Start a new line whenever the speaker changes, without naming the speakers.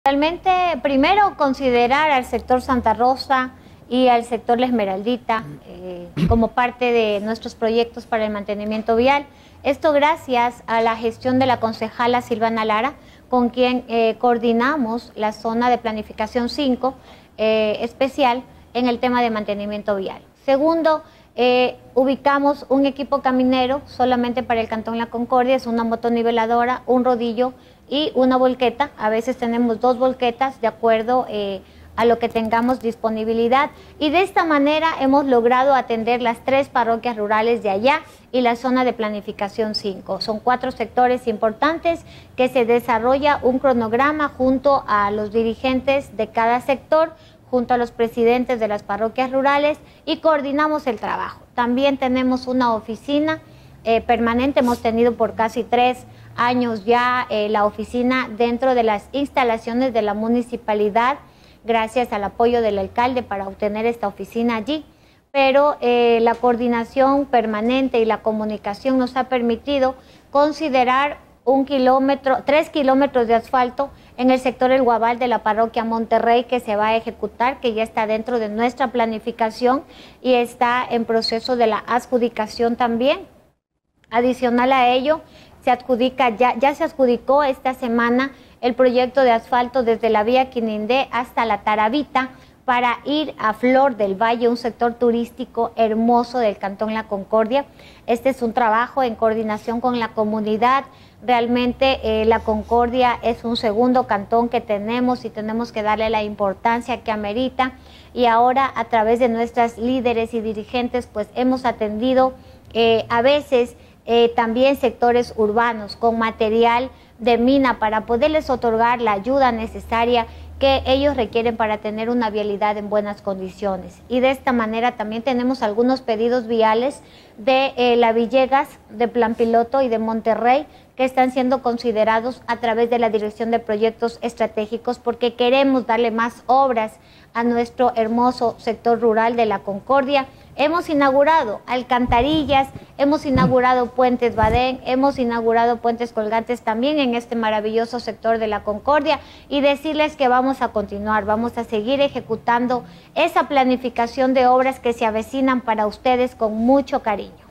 Realmente, primero considerar al sector Santa Rosa y al sector La Esmeraldita como parte de nuestros proyectos para el mantenimiento vial. Esto gracias a la gestión de la concejala Silvana Lara, con quien coordinamos la zona de planificación 5 especial en el tema de mantenimiento vial. Segundo, ubicamos un equipo caminero solamente para el Cantón La Concordia, es una motoniveladora, un rodillo y una volqueta. A veces tenemos 2 volquetas de acuerdo a lo que tengamos disponibilidad, y de esta manera hemos logrado atender las 3 parroquias rurales de allá y la zona de planificación 5. Son 4 sectores importantes que se desarrolla un cronograma junto a los dirigentes de cada sector, junto a los presidentes de las parroquias rurales, y coordinamos el trabajo. También tenemos una oficina permanente, hemos tenido por casi 3 años ya la oficina dentro de las instalaciones de la municipalidad, gracias al apoyo del alcalde para obtener esta oficina allí, pero la coordinación permanente y la comunicación nos ha permitido considerar 3 kilómetros de asfalto en el sector El Guabal de la parroquia Monterrey, que se va a ejecutar, que ya está dentro de nuestra planificación y está en proceso de la adjudicación también. Adicional a ello, ya se adjudicó esta semana el proyecto de asfalto desde la vía Quinindé hasta la Taravita para ir a Flor del Valle, un sector turístico hermoso del Cantón La Concordia. Este es un trabajo en coordinación con la comunidad. Realmente La Concordia es un segundo cantón que tenemos y tenemos que darle la importancia que amerita. Y ahora, a través de nuestras líderes y dirigentes, pues hemos atendido a veces también sectores urbanos con material de mina para poderles otorgar la ayuda necesaria que ellos requieren para tener una vialidad en buenas condiciones. Y de esta manera también tenemos algunos pedidos viales de La Villegas, de Plan Piloto y de Monterrey, que están siendo considerados a través de la Dirección de Proyectos Estratégicos, porque queremos darle más obras a nuestro hermoso sector rural de La Concordia. Hemos inaugurado alcantarillas, hemos inaugurado puentes Badén, hemos inaugurado puentes colgantes también en este maravilloso sector de La Concordia, y decirles que vamos a continuar, vamos a seguir ejecutando esa planificación de obras que se avecinan para ustedes con mucho cariño.